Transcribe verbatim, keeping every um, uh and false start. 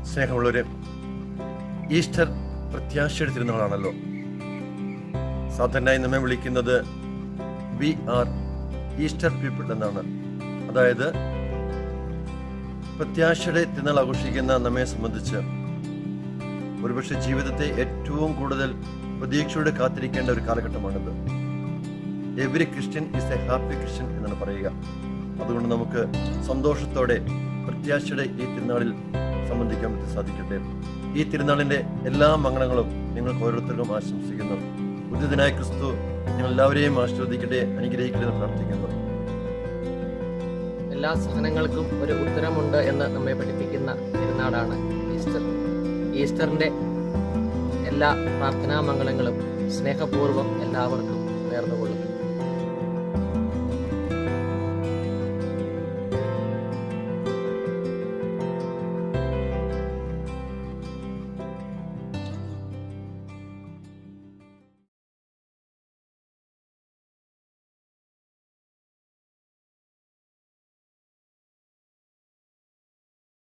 സ്നേഹമുള്ളവരെ, ഈസ്റ്റർ പ്രത്യാശയുടെ തിരുനാളാണല്ലോ. സാധാരണയായി നമ്മെ വിളിക്കുന്നത് വി ആർ ഈസ്റ്റർ പീപ്പിൾ എന്നാണ്. അതായത് പ്രത്യാശയുടെ തിരുനാൾ ആഘോഷിക്കുന്ന നമ്മെ സംബന്ധിച്ച് ഒരുപക്ഷെ ജീവിതത്തെ ഏറ്റവും കൂടുതൽ പ്രതീക്ഷയോടെ കാത്തിരിക്കേണ്ട ഒരു കാലഘട്ടമാണിത്. Every Christian is a happy Christian എന്നാണ് പറയുക. അതുകൊണ്ട് നമുക്ക് സന്തോഷത്തോടെ പ്രത്യാശയുടെ ഈ തിരുനാളിൽ സംബന്ധിക്കാൻ പറ്റി സാധിക്കട്ടെ. ഈ തിരുനാളിൻ്റെ എല്ലാ മംഗളങ്ങളും നിങ്ങൾക്ക് ഓരോരുത്തർക്കും ആശംസിക്കുന്നു. ഉദ്ധിതനായ ക്രിസ്തു നിങ്ങൾ എല്ലാവരെയും ആശീർവദിക്കട്ടെ, അനുഗ്രഹിക്കട്ടെ എന്ന് പ്രാർത്ഥിക്കുന്നു. എല്ലാ സഹനങ്ങൾക്കും ഒരു ഉത്തരമുണ്ട് എന്ന് നമ്മെ പഠിപ്പിക്കുന്ന തിരുനാളാണ് ഈസ്റ്റർ. ഈസ്റ്ററിൻ്റെ എല്ലാ പ്രാർത്ഥനാ മംഗളങ്ങളും സ്നേഹപൂർവ്വം എല്ലാവർക്കും നേർന്നുകൊള്ളുന്നു.